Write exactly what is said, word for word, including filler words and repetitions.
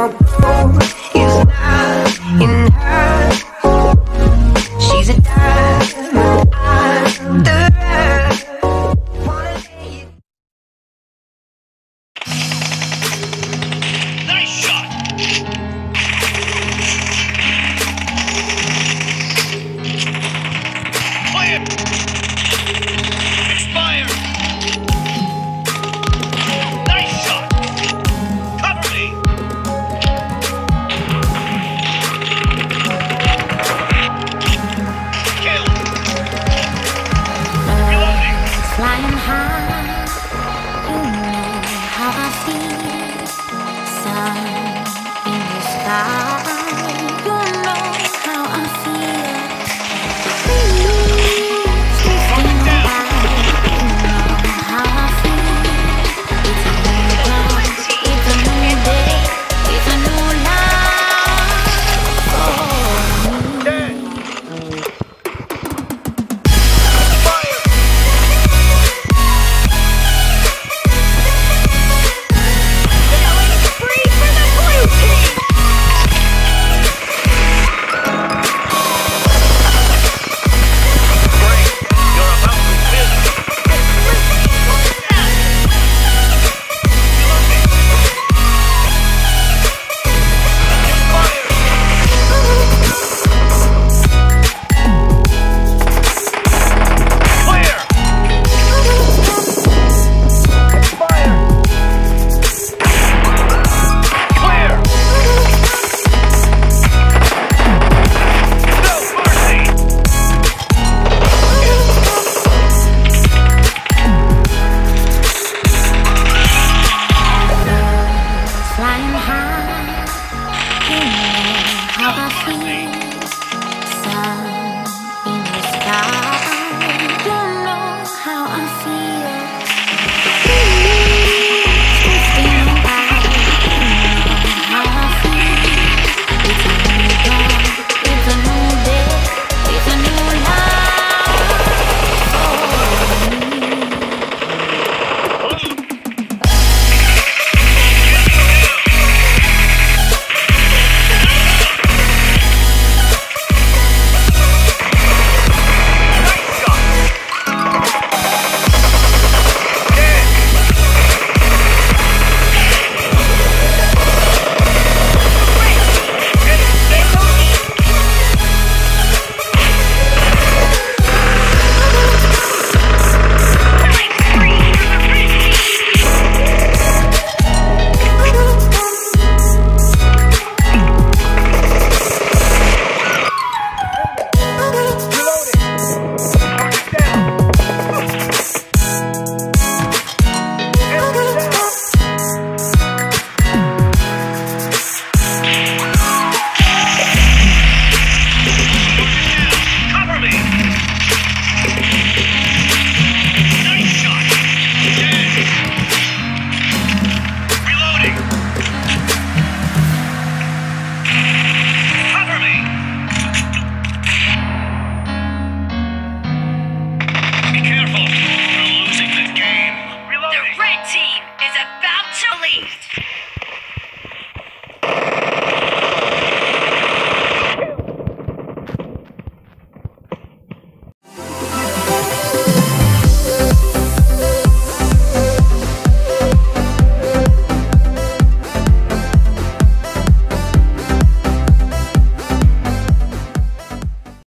my bro is not in her. She's a diamond, I'm the rest. Wanna lay you. Nice shot. Fire. Expired. Nice shot. Cover me. Kill. Reloading. Flying high, you know how I feel. Sun in the sky, you know how I feel. Breeze drifting by, you know how I feel. It's a new dawn, it's a new day, it's a new life for me. Fire. Free for the blue team! Great. You're about to win. Clear. Fire. Clear. No mercy. Flying high, you know how I feel. Sun in the sky, you know how I feel. Breeze drifting by, you know how I feel. It's a new dawn, it's a new day, it's a new life for me. Cover me. Nice shot. Dead. Reloading. Cover me. Be careful. We're losing this game. The Reloading. red team is about to lead.